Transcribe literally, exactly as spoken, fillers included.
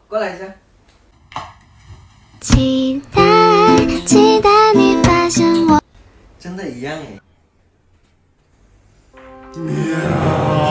过来一下。 期待，期待你发现我。 真的一样哎。 喵。